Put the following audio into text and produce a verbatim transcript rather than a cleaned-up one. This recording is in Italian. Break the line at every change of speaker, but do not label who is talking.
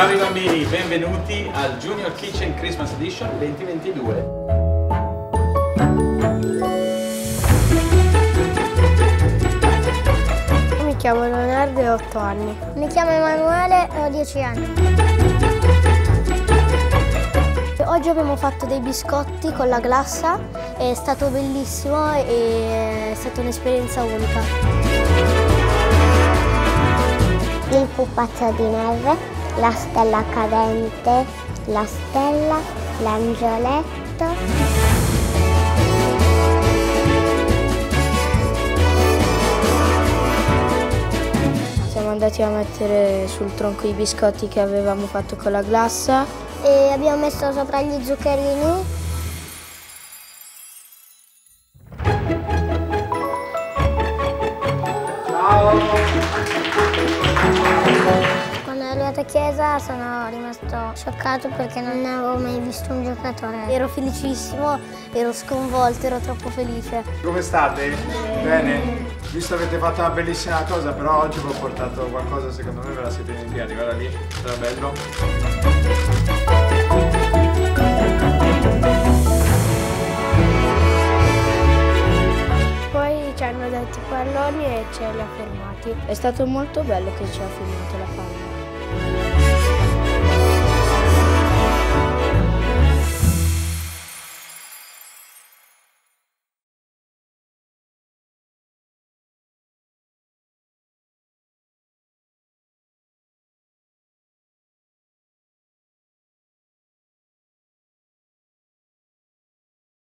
Bravi bambini, benvenuti al Junior Kitchen Christmas Edition duemilaventidue.
Mi chiamo Leonardo e ho otto anni.
Mi chiamo Emanuele e ho dieci anni.
Oggi abbiamo fatto dei biscotti con la glassa, è stato bellissimo e è stata un'esperienza unica.
Il pupazzo di neve, la stella cadente, la stella, l'angioletto.
Siamo andati a mettere sul tronco i biscotti che avevamo fatto con la glassa
E abbiamo messo sopra gli zuccherini.
Ciao!
Quando ero arrivato a chiesa sono rimasto scioccato perché non avevo mai visto un giocatore.
ero felicissimo, ero sconvolto, ero troppo felice.
Come state? Bene? Visto che avete fatto una bellissima cosa, però oggi vi ho portato qualcosa, secondo me ve la siete dimenticati, guarda lì, sarà bello.
Poi ci hanno dato i palloni e ce li ha fermati. È stato molto bello che ci ha fermato la palla.